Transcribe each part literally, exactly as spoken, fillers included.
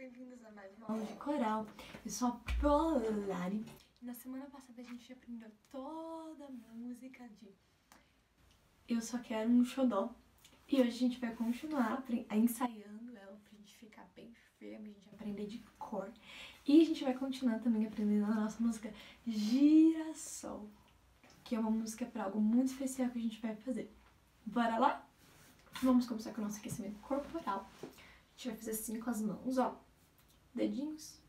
bem-vindos a mais uma aula de coral. Eu sou a Polari. Na semana passada a gente aprendeu toda a música de Eu Só Quero um Xodó. E hoje a gente vai continuar ensaiando ela pra gente ficar bem firme, a gente aprender de cor. E a gente vai continuar também aprendendo a nossa música Girassol, que é uma música para algo muito especial que a gente vai fazer. Bora lá? Vamos começar com o nosso aquecimento corporal. A gente vai fazer assim com as mãos, ó. Dedinhos.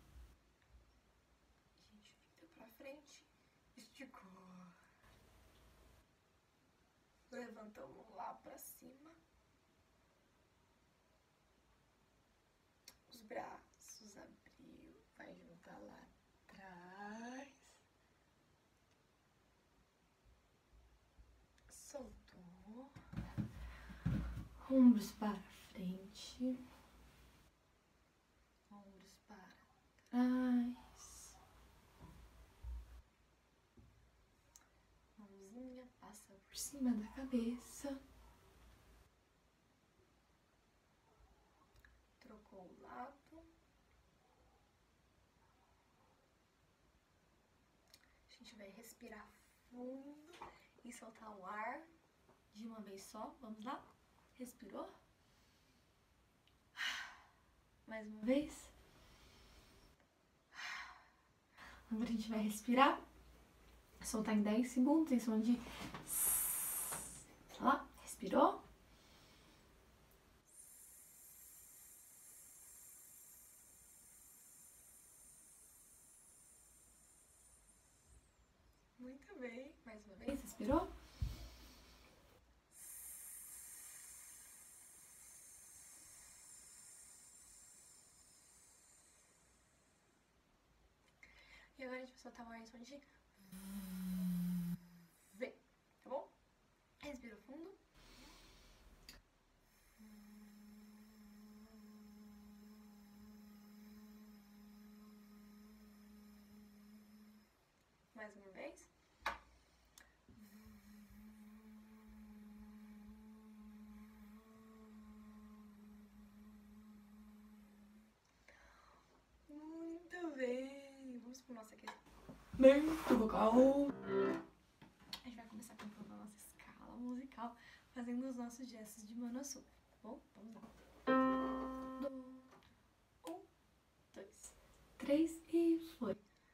A gente vira pra frente. Esticou. Levantamos lá pra cima. Os braços abriu. Vai juntar lá atrás. Soltou. Ombros para frente. Ombros para trás. Mãozinha passa por cima da cabeça. Trocou o lado. A gente vai respirar fundo e soltar o ar de uma vez só. Vamos lá? Respirou? Mais uma vez. Agora a gente vai respirar. Soltar em dez segundos, em som de... Ó, respirou? Muito bem. Mais uma vez, respirou? E agora a gente vai soltar o ar em som de V, tá bom? Respira fundo. Mais uma vez. Muito bem. Vamos pro nosso aquecimento vocal. A gente vai começar cantando a nossa escala musical, fazendo os nossos gestos de mano açúcar, tá bom? Vamos lá. Do, um, dois, três e foi.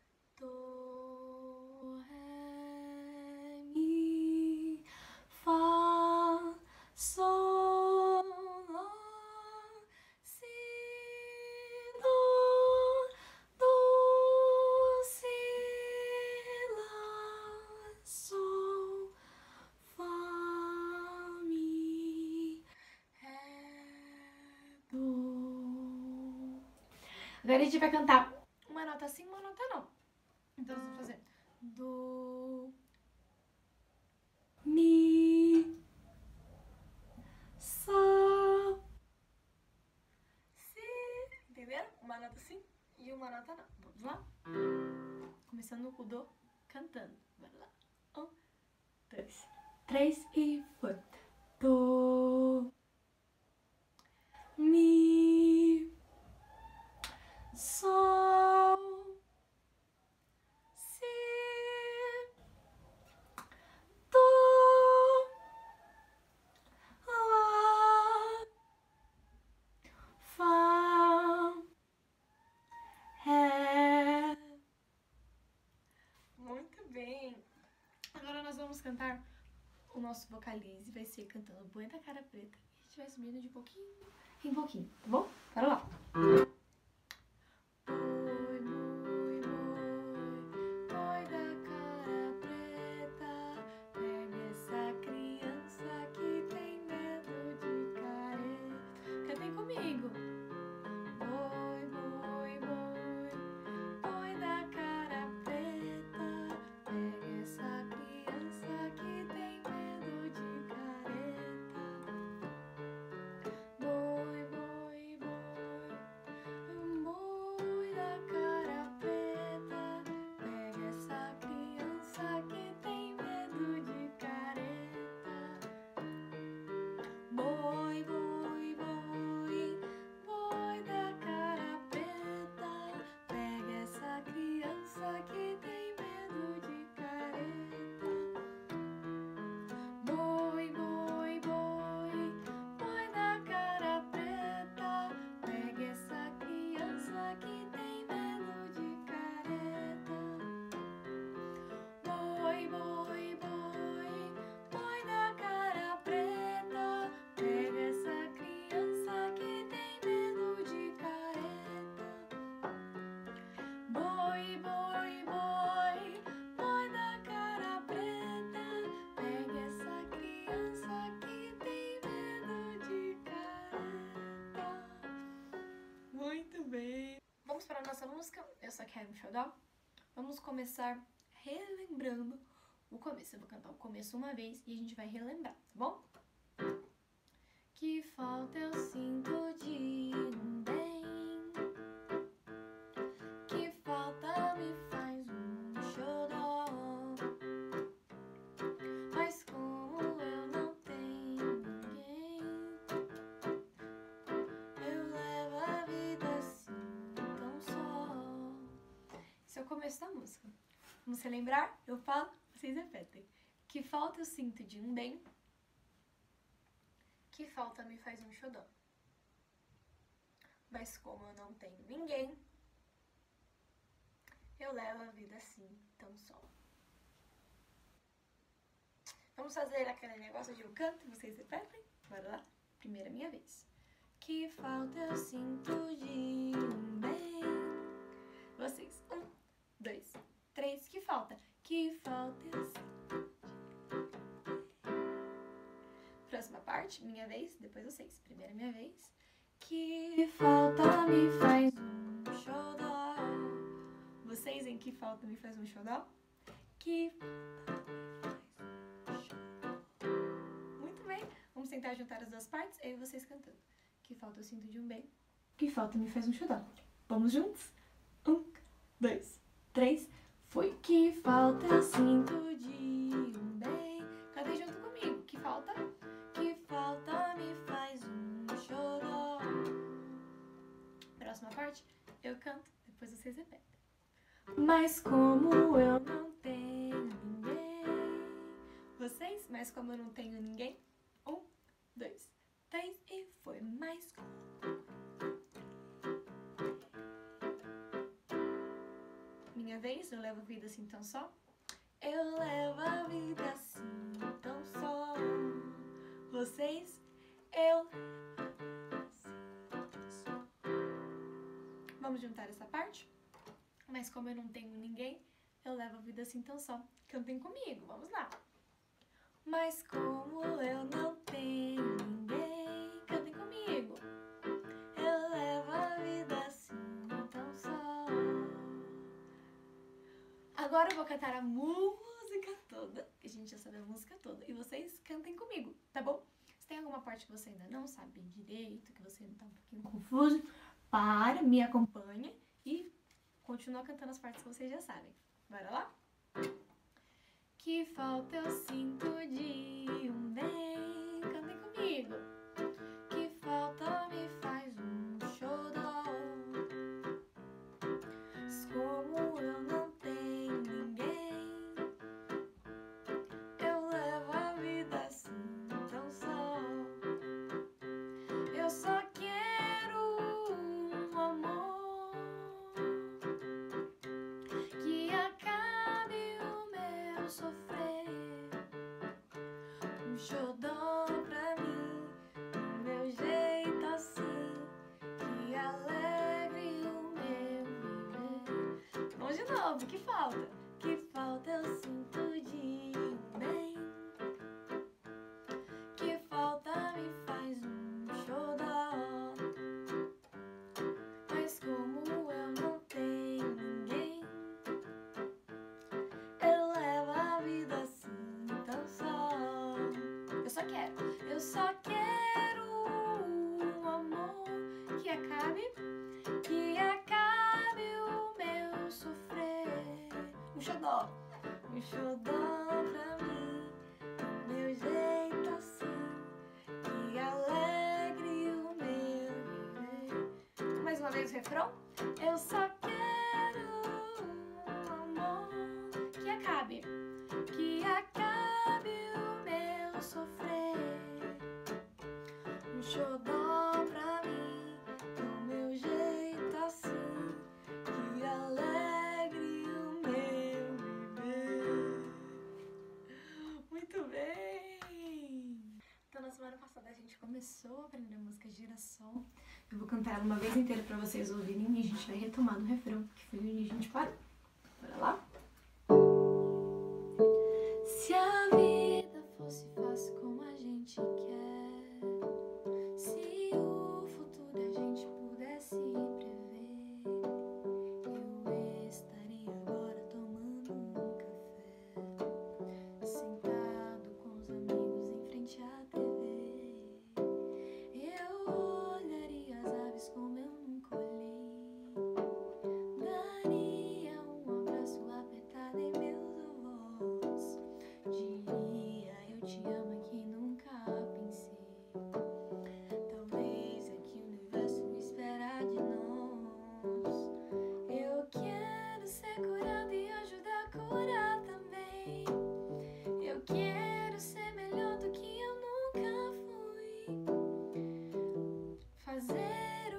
Do, ré, mi, fá, sol, lá, si, do, do, si, lá, sol, fá, mi, ré, do. Agora a gente vai cantar uma nota sim, uma nota não. Então nós vamos fazer do, mi, sol, si. Entenderam? Uma nota sim e uma nota não. Vamos lá? Começando com o do cantando. Bora lá. Um, dois, três e foi. Do, mi, sol, si, do, lá, fá, ré. Muito bem. Agora nós vamos cantar o nosso vocalize. Vai ser cantando Boi da Cara Preta. E a gente vai subindo de pouquinho em pouquinho, tá bom? Bora lá. nossa música Eu Só Quero um Xodó, vamos começar relembrando o começo. Eu vou cantar o começo uma vez e a gente vai relembrar, tá bom? Que falta eu sinto de um bem, que falta me faz um xodó, mas como eu não tenho ninguém, eu levo a vida assim tão só. Esse é o começo da música. Vamos relembrar? Eu falo, vocês repetem. Que falta eu sinto de um bem, que falta me faz um xodó, mas como eu não tenho ninguém, eu levo a vida assim tão só. Vamos fazer aquele negócio de eu canto e vocês repetem? Bora lá? Primeira minha vez. Que falta eu sinto de um bem. Vocês, um, dois, três. Que falta? Que falta eu sinto. Próxima parte, minha vez, depois vocês. Primeira minha vez. Que falta me faz um xodó. Vocês em que falta me faz um xodó? Que falta me faz um xodó. Muito bem. Vamos tentar juntar as duas partes, eu e vocês cantando. Que falta eu sinto de um bem. Que falta me faz um xodó. Vamos juntos? Um, dois, três. Foi. Que falta eu sinto de um bem. Cantem junto comigo. Que falta? Que falta me faz um xodó. Próxima parte, eu canto, depois vocês repetem. Mas como eu não tenho ninguém. Vocês, mas como eu não tenho ninguém. Um, dois, três e foi. Mais como. Minha vez, eu levo a vida assim tão só. Eu levo a vida assim tão só. Vocês, eu levo a vida assim tão só. Vamos juntar essa parte? Mas como eu não tenho ninguém, eu levo a vida assim tão só. Cantem comigo, vamos lá. Mas como eu não tenho ninguém, cantem comigo. Eu levo a vida assim tão só. Agora eu vou cantar a música toda, que a gente já sabe a música toda, e vocês cantem comigo, tá bom? Se tem alguma parte que você ainda não sabe direito, que você ainda tá um pouquinho confuso, para, me acompanha e continua cantando as partes que vocês já sabem. Bora lá? Que falta eu sinto de um bem. Cantem comigo. Que falta me faz um xodó. Mas como eu não tenho ninguém, eu levo a vida assim tão só. Eu só quero um amor que acabe o meu sofrer, um xodó pra mim, do meu jeito assim, que alegre o meu viver. Vamos de novo, que falta? Que falta eu sinto de um bem, que falta me faz um xodó, mas como eu não tenho ninguém, eu levo a vida assim tão só. Eu só quero, eu só quero um amor que acabe, que acabe o meu sofrer. Um xodó, um xodó pra mim, do meu jeito assim, que alegre o meu viver. Mais uma vez o refrão. Eu só quero um amor que acabe, que acabe o meu sofrer, um xodó pra mim, do meu jeito assim, que alegre o meu viver. Muito bem! Então na semana passada a gente começou a aprender a música Girassol. Eu vou cantar ela uma vez inteira pra vocês ouvirem e a gente vai retomar no refrão, que foi onde a gente parou. Bora lá? Se a vida fosse fácil como a gente quer, se o futuro a gente pudesse prever,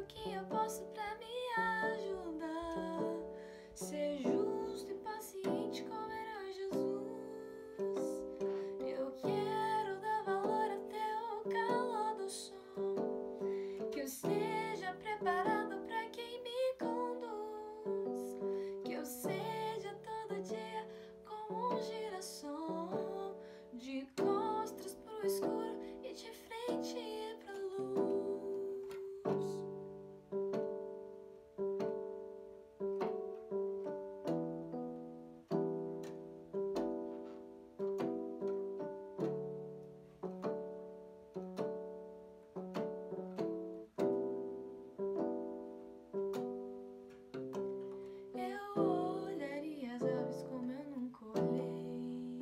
o que eu posso pra me ajudar. Ser justo e paciente como era Jesus. Eu quero dar valor até o calor do som. Que eu esteja preparado pra quem me conduz. Que eu seja todo dia como um girassol, de costas pro escuro e de frente pra luz. Eu olharia as aves como eu nunca olhei.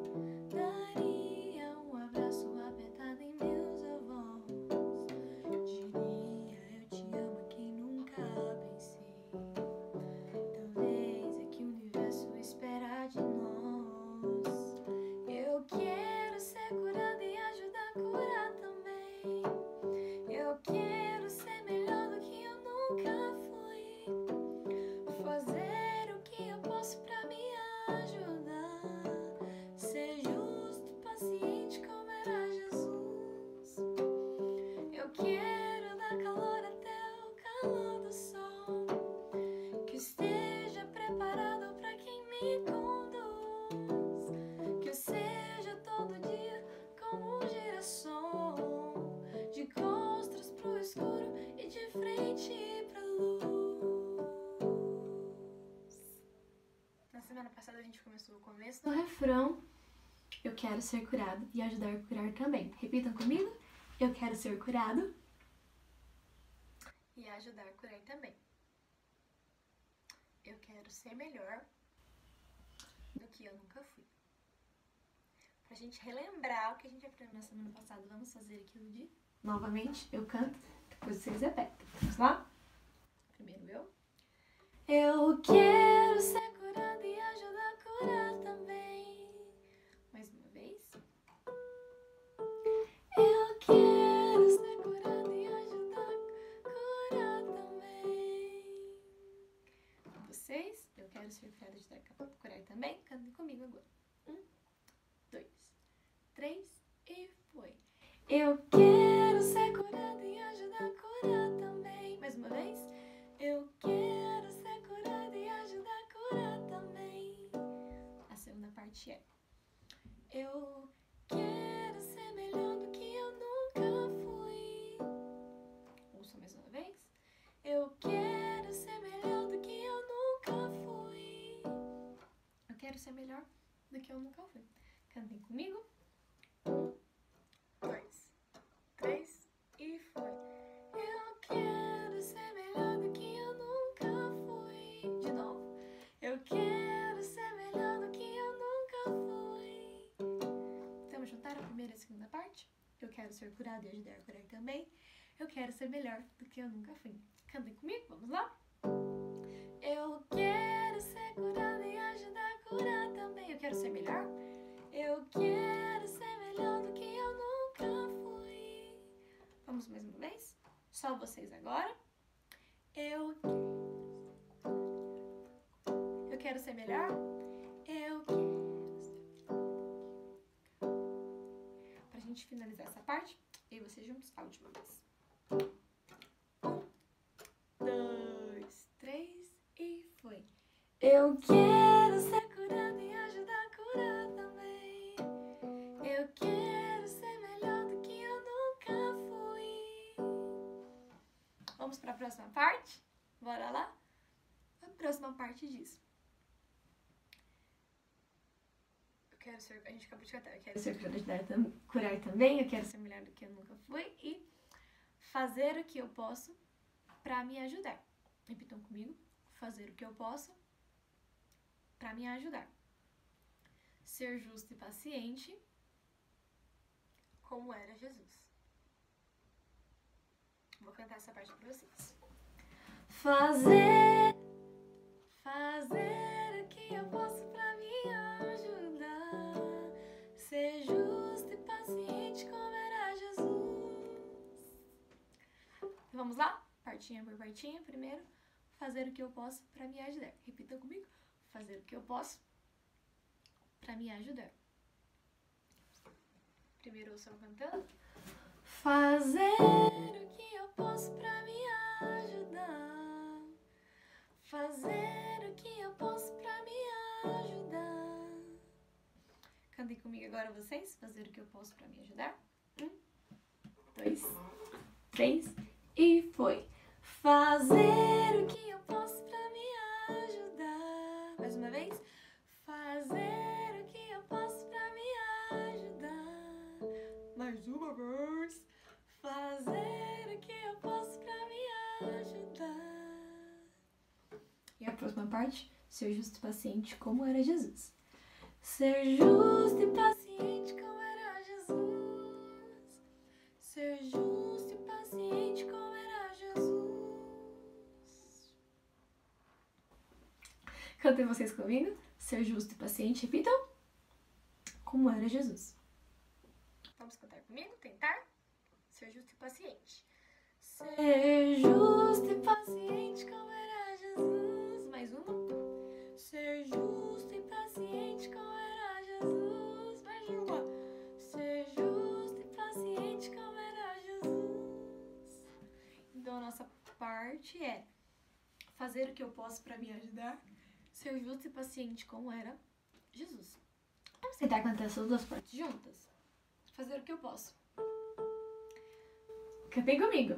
Daria um abraço apertado em meus avós. Diria eu te amo a quem nunca pensei. Talvez é que o universo espera de nós. Eu quero ser curada e ajudar a curar também. Eu quero ser melhor do que eu nunca fui. Fazer o que eu posso pra me ajudar. Ser justo, paciente como era Jesus. Eu quero dar calor até o calor do sol. Que esteja preparado pra quem me conduz. Que eu seja todo dia como um girassol, de costas pro escuro e de frente pra luz. Na semana passada a gente começou o começo do refrão. Eu quero ser curado e ajudar a curar também. Repitam comigo. Eu quero ser curado e ajudar a curar também. Eu quero ser melhor do que eu nunca fui. Pra gente relembrar o que a gente aprendeu na semana passada, vamos fazer aquilo de... Novamente, eu canto, depois vocês repetem. Vamos lá? Primeiro eu. Eu quero ser curada e ajudar a curar também. Mais uma vez. Eu quero ser curada e ajudar a curar também. Vocês, eu quero ser curada e ajudar a curar também. Cantem comigo agora. Um, dois, três e foi. Eu quero ser curada e ajudar a curar também. Mais uma vez. Eu quero ser curada e ajudar a curar também. A segunda parte é: eu quero ser melhor do que eu nunca fui. Ouça mais uma vez. Eu quero ser melhor do que eu nunca fui. Eu quero ser melhor do que eu nunca fui. Cantem comigo. Um, dois, três e foi. Eu quero ser melhor do que eu nunca fui. De novo. Eu quero ser melhor do que eu nunca fui. Vamos juntar a primeira e a segunda parte? Eu quero ser curada e ajudar a curar também. Eu quero ser melhor do que eu nunca fui. Cantem comigo, vamos lá? Eu quero ser curada e ajudar a curar também. Eu quero ser melhor. Eu quero ser melhor do que eu nunca fui. Vamos mais uma vez? Só vocês agora. Eu Eu quero ser melhor. Eu quero ser melhor. Pra gente finalizar essa parte, eu e vocês juntos, a última vez. Um, dois, três e foi. Eu quero ser curada e ajudar a curar também. Eu quero ser melhor do que eu nunca fui. Vamos para a próxima parte? Bora lá? A próxima parte diz: eu quero ser... A gente acabou de cantar. Eu quero ser curada e ajudar a curar também. Eu quero ser melhor do que eu nunca fui. E fazer o que eu posso para me ajudar. Repitam comigo. Fazer o que eu posso para me ajudar. Ser justo e paciente, como era Jesus. Vou cantar essa parte para vocês. Fazer, fazer o que eu posso para me ajudar. Ser justo e paciente, como era Jesus. Vamos lá? partinha por partinha. Primeiro, fazer o que eu posso pra me ajudar. Repita comigo. Fazer o que eu posso pra me ajudar. Primeiro eu só cantando. Fazer o que eu posso pra me ajudar. Fazer o que eu posso pra me ajudar. Cantem comigo agora vocês. Fazer o que eu posso pra me ajudar. Um, dois, três e foi. Fazer o que eu posso pra me ajudar. Mais uma vez. Fazer o que eu posso pra me ajudar. Mais uma vez. Fazer o que eu posso pra me ajudar. E a próxima parte. Ser justo e paciente como era Jesus. Ser justo e paciente como era Jesus. Ser justo e paciente como era Jesus. Cantem vocês comigo. Ser justo e paciente. Repitam. Como era Jesus. Vamos cantar comigo? Tentar? Ser justo e paciente. Ser justo e paciente como era Jesus. Mais uma. Ser justo e paciente como era Jesus. Mais uma. Ser justo e paciente como era Jesus. Então a nossa parte é fazer o que eu posso para me ajudar. Ser justo e paciente como era Jesus. Vamos tentar cantar essas duas partes juntas? Fazer o que eu posso. Cantem comigo.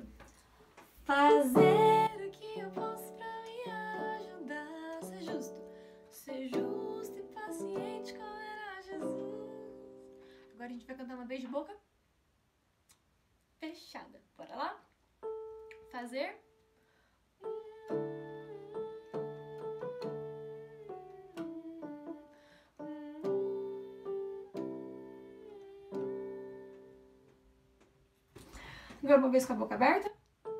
Fazer o que eu posso pra me ajudar. Ser justo. Ser justo e paciente como era Jesus. Agora a gente vai cantar uma vez de boca fechada. Bora lá? Fazer. Agora uma vez com a boca aberta.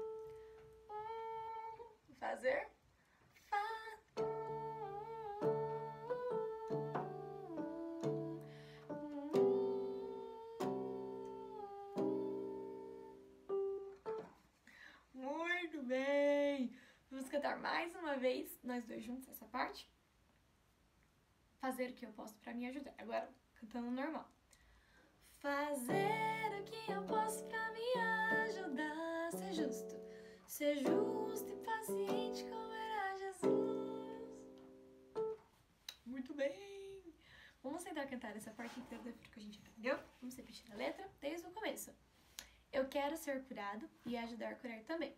Fazer. Muito bem. Vamos cantar mais uma vez, nós dois juntos, essa parte. Fazer o que eu posso pra me ajudar. Agora, cantando normal. Fazer o que eu posso pra me ajudar. Ser justo. Ser justo e paciente como era Jesus. Muito bem. Vamos tentar cantar essa parte inteira daquilo que a gente aprendeu. Vamos repetir a letra desde o começo. Eu quero ser curado e ajudar a curar também.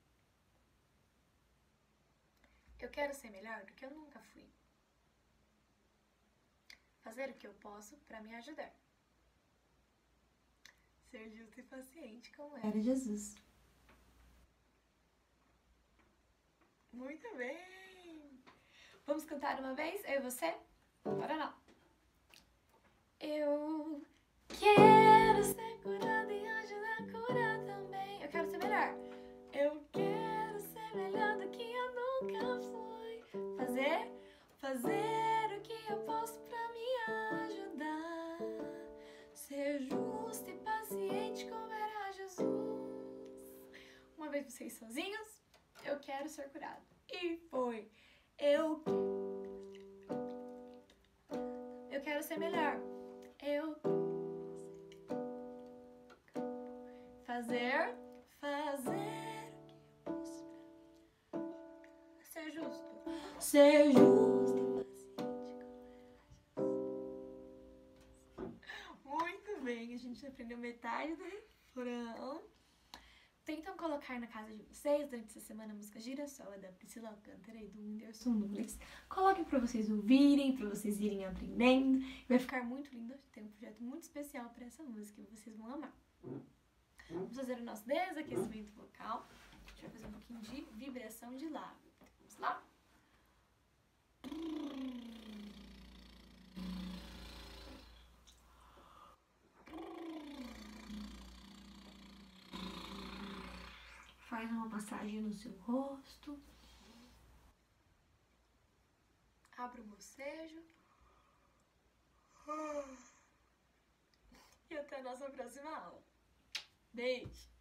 Eu quero ser melhor do que eu nunca fui. Fazer o que eu posso pra me ajudar. Ser justo e paciente como era Jesus. Muito bem! Vamos cantar uma vez, eu e você? Bora lá! Eu quero ser curada e ajudar a curar também. Eu quero ser melhor. Eu quero ser melhor do que eu nunca fui. Fazer, fazer o que eu posso pra me ajudar. Ser justo e paciente como era Jesus. Uma vez vocês sozinhos, eu quero ser curado. E foi. Eu Eu quero ser melhor. Eu fazer, fazer o que eu posso. Ser justo. Ser justo e paciente como era Jesus. Muito bem, a gente aprendeu metade do refrão. Tentam colocar na casa de vocês, durante essa semana, a música Girassol, da Priscila Alcântara e do Whindersson Nunes. Coloquem pra vocês ouvirem, pra vocês irem aprendendo. Vai ficar muito lindo. Tem um projeto muito especial pra essa música e vocês vão amar. Vamos fazer o nosso desaquecimento vocal. A gente vai fazer um pouquinho de vibração de lábio. Vamos lá? Faz uma massagem no seu rosto. Abra o bocejo. E até a nossa próxima aula. Beijo!